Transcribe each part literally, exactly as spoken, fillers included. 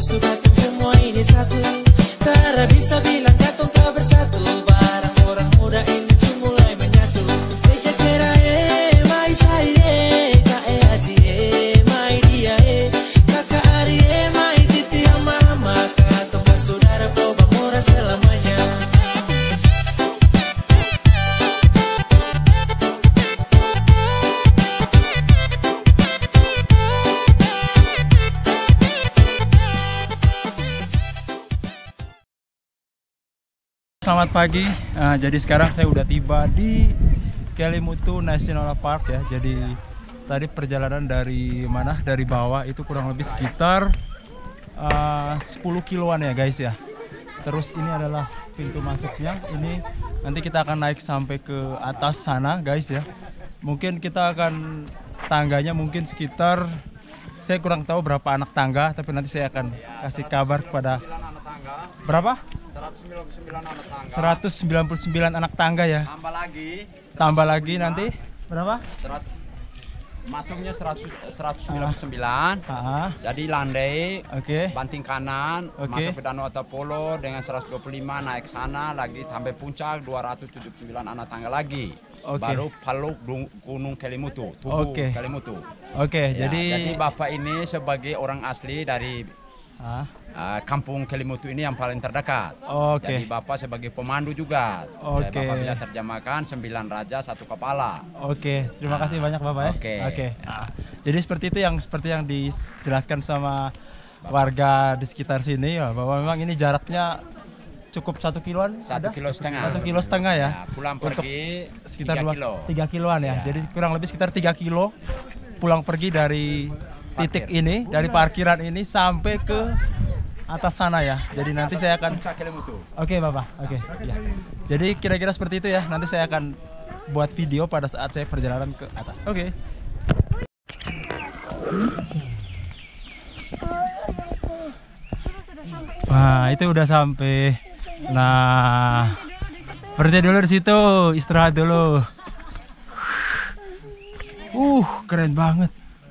suka tuh semua ini satu. Tak bisa bilang katong tak bersatu. Barang orang muda ini mulai menyatu. Eja kera eh, mai sai eh, kae aji eh, mai dia eh, kakak Ari eh, mai titi mama. Katong bersaudara kau bamura selamanya. Selamat pagi. Nah, jadi sekarang saya udah tiba di Kelimutu National Park ya. Jadi tadi perjalanan dari mana? Dari bawah itu kurang lebih sekitar uh, sepuluh kiloan ya guys ya. Terus ini adalah pintu masuknya. Ini nanti kita akan naik sampai ke atas sana guys ya. Mungkin kita akan tangganya mungkin sekitar, saya kurang tahu berapa anak tangga, tapi nanti saya akan kasih kabar kepada berapa? seratus sembilan puluh sembilan anak tangga ya. Tambah lagi. Tambah lagi nanti berapa? Masuknya seratus, seratus sembilan puluh sembilan. Ah. Jadi landai, Oke. okay. Banting kanan, okay. Masuk ke Danau Otapolo dengan seratus dua puluh lima, naik sana lagi sampai puncak dua ratus tujuh puluh sembilan anak tangga lagi. Okay. Baru Paluk Gunung Kelimutu, Tugu okay. Kelimutu. Oke, okay, ya, jadi jadi Bapak ini sebagai orang asli dari ah. uh, kampung Kelimutu ini yang paling terdekat. Oke. Okay. Jadi Bapak sebagai pemandu juga. Oke. Okay. Bapak bisa terjemahkan sembilan raja satu kepala. Oke, okay. Terima kasih banyak Bapak ya. Oke. Okay. Oke. Okay. Nah, jadi seperti itu yang seperti yang dijelaskan sama warga di sekitar sini ya, bahwa memang ini jaraknya cukup satu kiloan. Satu kilo setengah. Satu kilo setengah ya. Ya pulang pergi sekitar tiga kilo. Tiga kiloan ya. ya. Jadi kurang lebih sekitar tiga kilo pulang pergi dari Parkir. Titik ini, dari parkiran ini sampai ke atas sana ya. Jadi nanti saya akan. Oke okay, Bapak. Oke. Okay. Ya. Jadi kira-kira seperti itu ya. Nanti saya akan buat video pada saat saya perjalanan ke atas. Oke. Okay. Wah, itu udah sampai. Nah, berhenti dulu di situ, istirahat dulu. Uh, keren banget.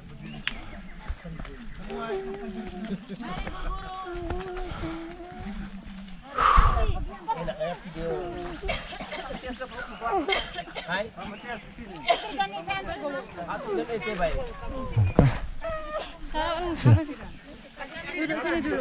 Duduk sini dulu.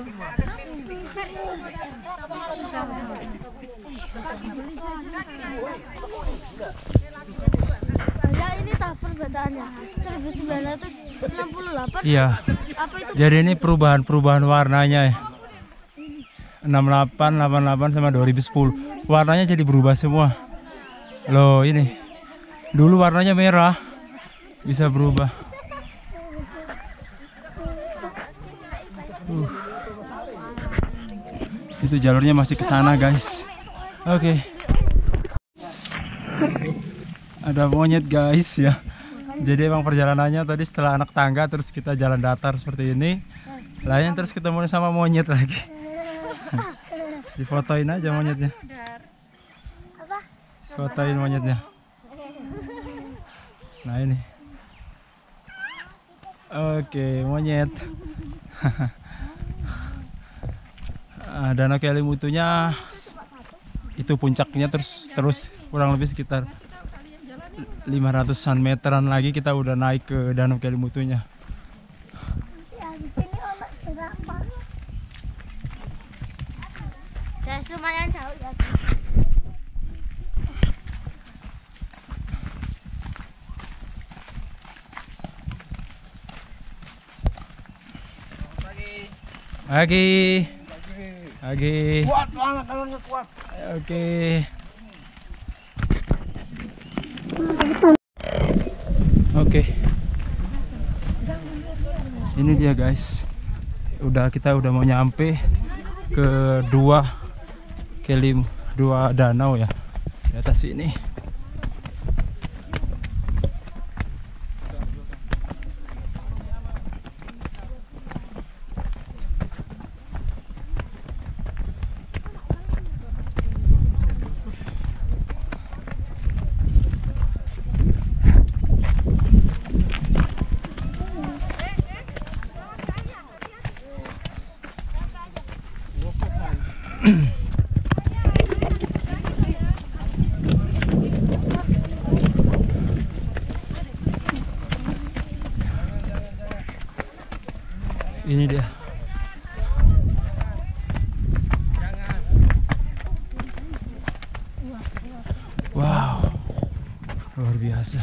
Ya, ini tahap perbedaannya seribu sembilan ratus enam puluh delapan. Iya. Apa itu? Jadi ini perubahan-perubahan warnanya ya. enam puluh delapan, delapan puluh delapan sama dua ribu sepuluh. Warnanya jadi berubah semua. Loh, ini. Dulu warnanya merah. Bisa berubah. Uh. Itu jalurnya masih ke sana, guys. Oke. Okay. Ada monyet, guys ya. Jadi emang perjalanannya tadi setelah anak tangga terus kita jalan datar seperti ini. Lain terus ketemu sama monyet lagi. Difotoin aja monyetnya. Fotoin monyetnya. Nah ini. Oke, monyet. Danau Kelimutunya itu puncaknya terus terus kurang lebih sekitar lima ratusan meteran lagi kita udah naik ke Danau Kelimutunya. ya lumayan jauh ya. Pagi. Pagi. Kuat banget kalau nggak kuat. Oke. Oke. Ini dia guys. Udah kita udah mau nyampe ke dua kelim dua danau ya di atas ini. Ini dia. Wow, luar biasa.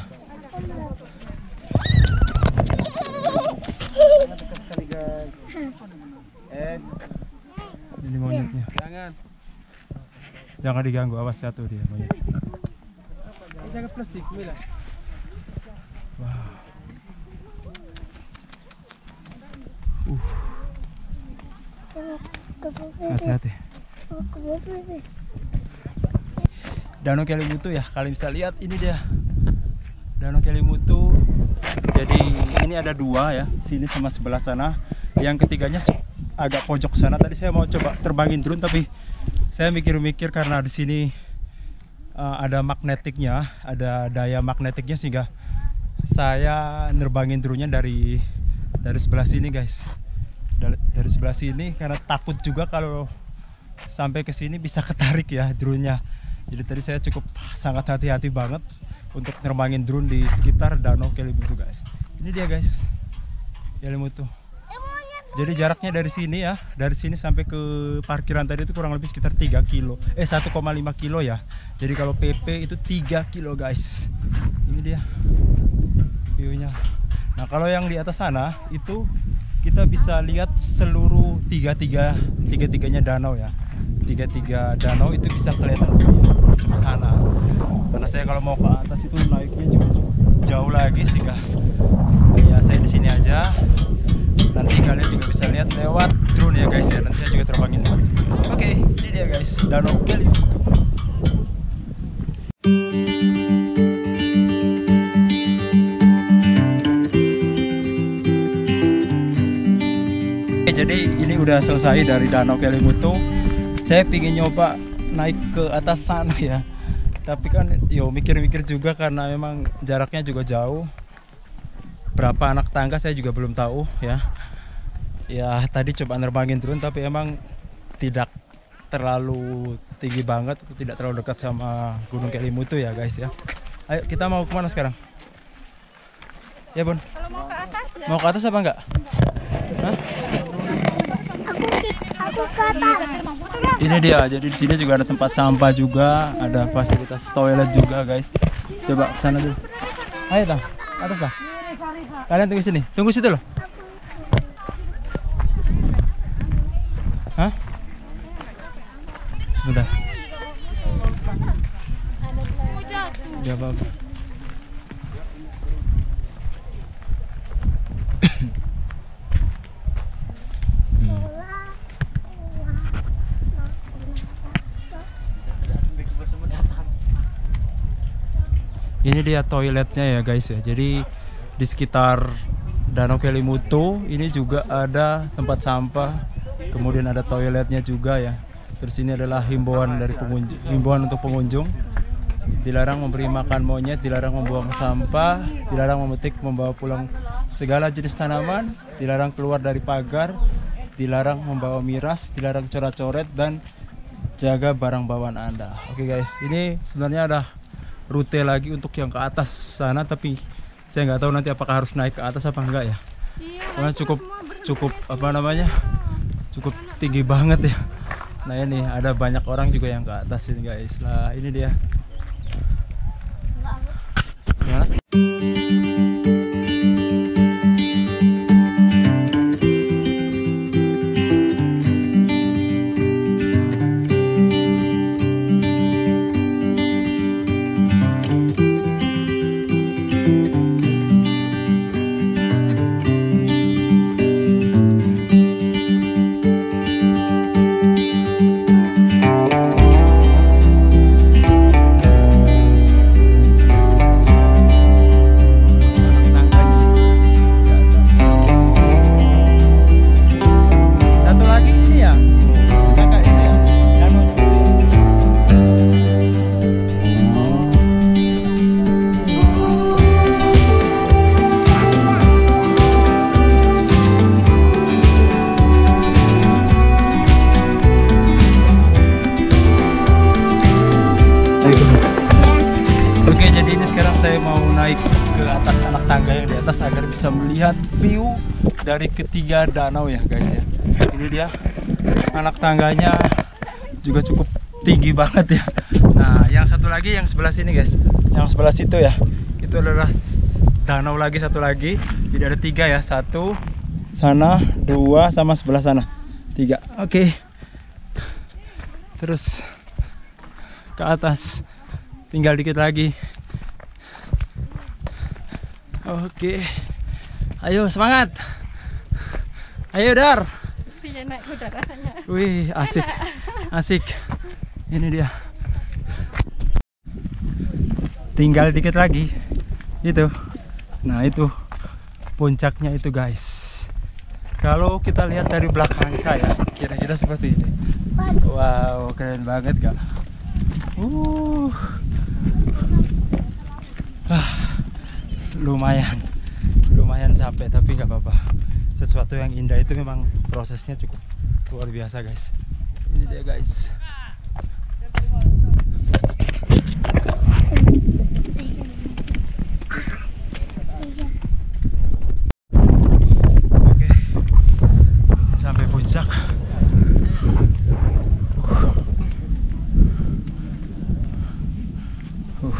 Ini monyetnya. Jangan. Jangan diganggu, awas jatuh dia monyet. Jangan plastik, Mila. Wow. Uh. Hati-hati. Danau Kelimutu ya, kalian bisa lihat ini dia. Danau Kelimutu. Jadi ini ada dua ya, sini sama sebelah sana. Yang ketiganya agak pojok sana. Tadi saya mau coba terbangin drone tapi saya mikir-mikir karena di sini uh, ada magnetiknya, ada daya magnetiknya sehingga saya nerbangin drone-nya dari dari sebelah sini guys. Dari, dari sebelah sini karena takut juga kalau sampai ke sini bisa ketarik ya drone-nya. Jadi tadi saya cukup sangat hati-hati banget untuk nerbangin drone di sekitar Danau Kelimutu guys. Ini dia guys, Kelimutu. Jadi jaraknya dari sini ya, dari sini sampai ke parkiran tadi itu kurang lebih sekitar tiga kilo, eh satu koma lima kilo ya. Jadi kalau P P itu tiga kilo guys. Ini dia view-nya. Nah kalau yang di atas sana itu kita bisa lihat seluruh tiga tiga tiga tiganya danau ya. Tiga tiga danau itu bisa kelihatan di sana. Karena saya kalau mau ke atas itu naiknya juga jauh lagi sehingga ya saya di sini aja. Nanti kalian juga bisa lihat lewat drone ya guys ya. Nanti saya juga terbangin. Oke, ini dia guys, Danau Kelimutu. Oke, jadi ini udah selesai dari Danau Kelimutu. Saya pingin nyoba naik ke atas sana ya. Tapi kan yo mikir-mikir juga karena memang jaraknya juga jauh. Berapa anak tangga saya juga belum tahu ya. Ya tadi coba nerbangin drone tapi emang tidak terlalu tinggi banget, itu tidak terlalu dekat sama Gunung Kelimutu ya guys ya. Ayo kita mau kemana sekarang? Ya Bun? Kalau mau ke atas ya? Mau ke atas apa enggak? Hah? Aku ke atas. Ini dia, jadi di sini juga ada tempat sampah juga, ada fasilitas toilet juga guys. Coba ke sana dulu. Ayo tang, atas lah. Kalian tunggu sini, tunggu situ loh. Hah? Sebentar. Gak apa-apa. Ini dia toiletnya ya guys ya. Jadi di sekitar Danau Kelimutu ini juga ada tempat sampah, kemudian ada toiletnya juga ya. Terus ini adalah himbauan dari pengunjung, himbauan untuk pengunjung. Dilarang memberi makan monyet, dilarang membuang sampah, dilarang memetik, membawa pulang segala jenis tanaman, dilarang keluar dari pagar, dilarang membawa miras, dilarang coret-coret, dan jaga barang bawaan Anda. Oke guys, ini sebenarnya ada rute lagi untuk yang ke atas sana, tapi saya nggak tahu nanti apakah harus naik ke atas apa enggak ya. Karena cukup cukup apa namanya, cukup tinggi banget ya. Nah ini ada banyak orang juga yang ke atas ini guys. Lah ini dia. Gimana? naik ke atas anak tangga yang di atas agar bisa melihat view dari ketiga danau ya guys ya. Ini dia anak tangganya juga cukup tinggi banget ya. Nah yang satu lagi yang sebelah sini guys, yang sebelah situ ya, itu adalah danau lagi satu lagi. Jadi ada tiga ya, satu sana, dua sama sebelah sana, tiga. Oke, terus ke atas tinggal dikit lagi. Oke, ayo semangat, ayo Dar. Naik kuda rasanya. Wih asik, asik. Ini dia. Tinggal dikit lagi. Itu. Nah itu puncaknya itu guys. Kalau kita lihat dari belakang saya, kira-kira seperti ini. Wow, keren banget gak? Uh. Ah, lumayan, lumayan capek tapi nggak apa-apa. Sesuatu yang indah itu memang prosesnya cukup luar biasa guys. Ini dia guys. Oke, sampai puncak. Uh.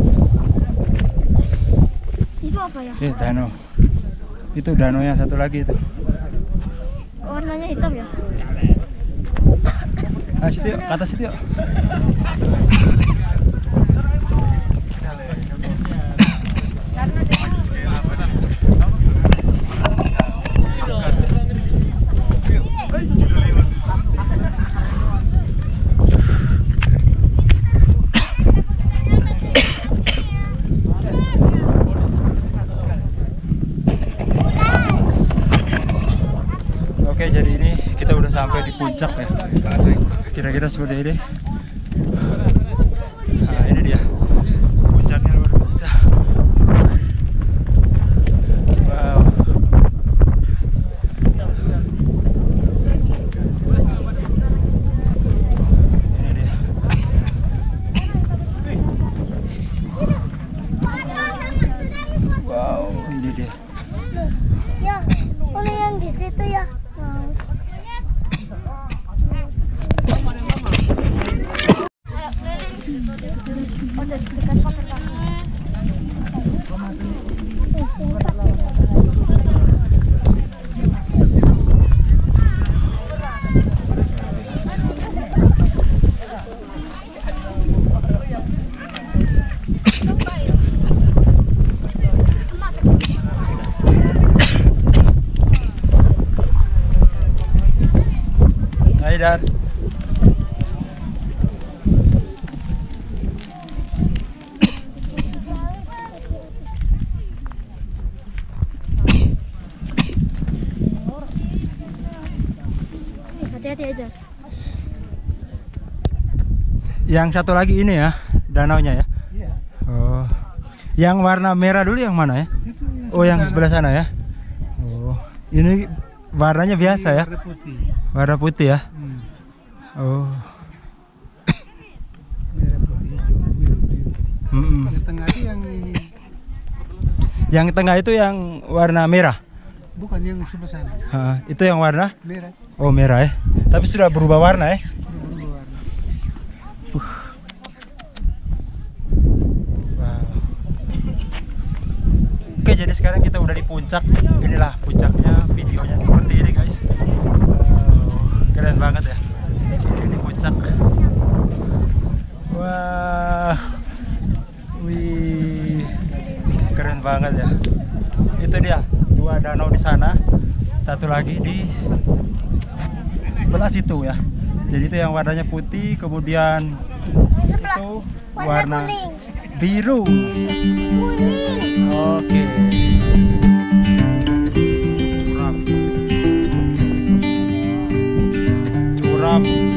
Itu apa ya? Eh, danau. Itu danau yang satu lagi itu. Warnanya hitam ya? Ah, situ yuk, ke atas situ yuk. Oke, jadi ini kita udah sampai di puncak ya. Kira-kira seperti ini. Nah, ini dia. Puncaknya luar biasa. Wow. Ini dia. Wow, ini dia. Ya, oleh yang di situ ya. Oh, dekat pakai Hai Dar. hati-hati aja. Yang satu lagi ini ya, danaunya ya. Iya. Oh. Yang warna merah dulu yang mana ya? Oh, yang sebelah sana ya. Oh. Ini warnanya biasa ya. Warna putih. Warna putih ya. Hmm. Oh. Merah putih hijau biru biru. Mm-mm. Yang tengah itu yang Yang tengah itu yang warna merah. bukan yang sebelah sana. Ha, itu yang warna? Merah. Oh, merah ya. Tapi sudah berubah warna ya. Ini berubah warna. Uh. Wow. Oke, jadi sekarang kita udah di puncak. Inilah puncaknya, videonya seperti ini guys. Wow, keren banget ya. Ini puncak. Wah, wih, keren banget ya. Itu dia, dua danau di sana, satu lagi di sebelah situ ya. Jadi itu yang warnanya putih, kemudian itu warna biru. Kuning. Oke. Curam. Curam.